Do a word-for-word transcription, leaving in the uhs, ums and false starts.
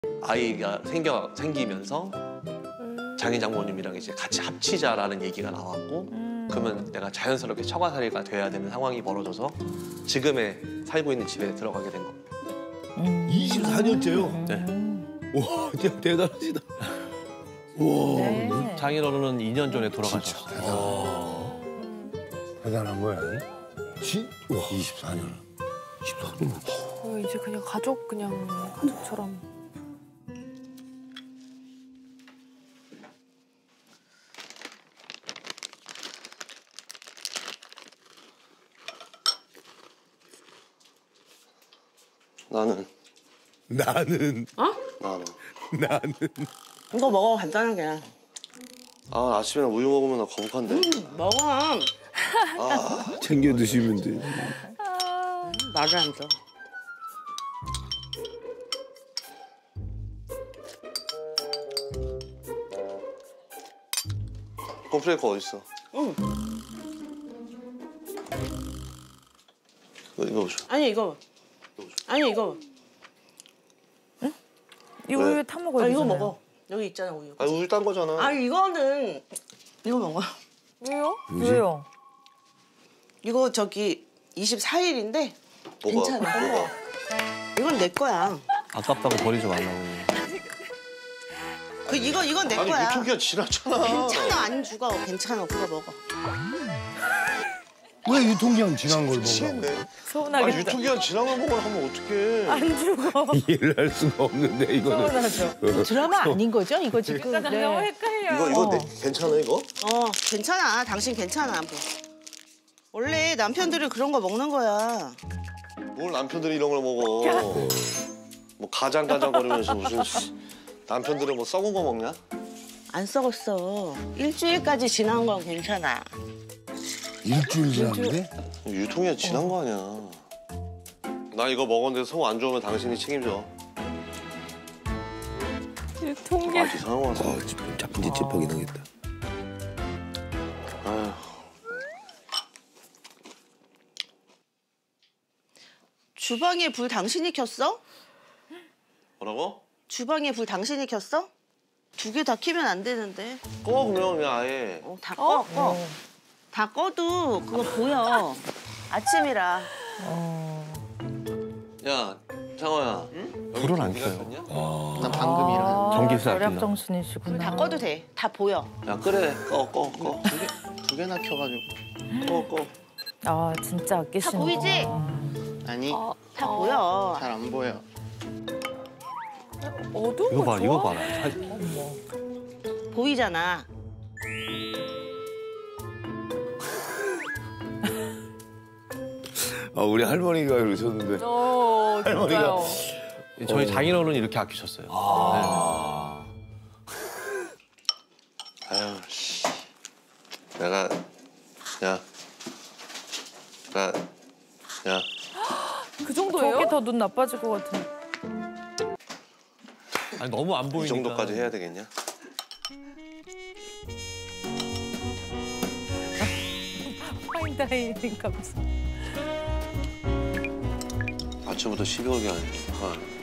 아이가 생겨 생기면서 장인 장모님이랑 이제 같이 합치자라는 얘기가 나왔고 음. 그러면 내가 자연스럽게 처가살이가 돼야 되는 상황이 벌어져서 지금의 살고 있는 집에 들어가게 된 겁니다. 음. 이십사 년째요? 네. 와, 진짜 대단하시다. 와. 네. 장인어른은 이 년 전에 돌아가셨어요. 대단한 거야. 진? 와, 이십사 년. 이십사 년. 어, 이제 그냥 가족 그냥 가족처럼. 나는. 나는. 어? 나는. 나는. 이거 먹어, 간단하게. 아, 아침에 우유 먹으면 나 거북한데. 음, 먹어. 아, 챙겨 드시면 돼. 말을 안 줘. 콘플레이크 어딨어? 응. 이거, 이거 보자. 아니, 이거. 아니, 이거. 응? 이 왜? 우유에 타 먹어야 아, 되잖아요. 이거 먹어. 여기 있잖아, 우유. 아, 우유 딴 거잖아. 아, 이거는. 이거 먹어. 왜요? 뭐지? 왜요? 이거 저기 이십사 일인데 뭐가? 괜찮아. 뭐가? 이건 내 거야. 아깝다고 버리지 말라고. 그 이거 이건 내 아니, 거야. 유통기한 지났잖아. 괜찮아, 안 죽어. 괜찮아, 그거 먹어. 왜 유통기한 지난 걸 먹어? 미치겠네. 아니, 서운하겠다. 유통기한 지난 걸 먹으라 하면 어떡해. 안 죽어. 이해를 할 수가 없는데 이거는. 서운하죠. 드라마 아닌 거죠? 이거 지금? 그러니까 네. 너무 헷갈려요. 이거, 이거 내, 괜찮아, 이거? 어, 괜찮아. 당신 괜찮아. 뭐. 원래 남편들은 그런 거 먹는 거야. 뭘 남편들이 이런 걸 먹어. 뭐 가장가장거리면서 무슨 씨. 남편들은 뭐 썩은 거 먹냐? 안 썩었어. 일주일까지 지난 건 괜찮아. 일주일 지났는데? 유통기한 지난 거 아니야. 나 이거 먹었는데 속 안 좋으면 당신이 책임져. 아, 유통기한. 이상한 거 같아. 아, 자꾸 이제 찌퍽이 나겠다. 아휴. 주방에 불 당신이 켰어? 뭐라고? 주방에 불 당신이 켰어? 두 개 다 켜면 안 되는데. 꺼, 그러면 그냥 아예. 어, 다 꺼, 꺼. 다 꺼도 그거 보여. 아침이라. 야, 장호야. 응? 불을 안 네가 켜요. 켰냐? 난 방금 일한 전기세 절약 아낀다. 정신이시구나. 불 다 꺼도 돼. 다 보여. 야, 그래. 꺼, 꺼, 꺼. 두, 개, 두 개나 켜가지고. 꺼, 꺼. 아 진짜 아끼시는 다 보이지? 아니, 다 보여. 잘 안 보여. 어두운 이거 거 봐, 좋아? 이거 봐라. 보이잖아. 아, 우리 할머니가 그러셨는데. 어, 진짜요. 저희 장인어른이 이렇게 아끼셨어요. 아. 네. 아유, 씨. 내가, 야. 나, 야. 그 정도예요? 저게 더 눈 나빠질 것 같은. 아니, 너무 안 보이니까. 이 정도까지 해야 되겠냐? 파인다이닝 감사. 아침부터 십이 월이 아니야.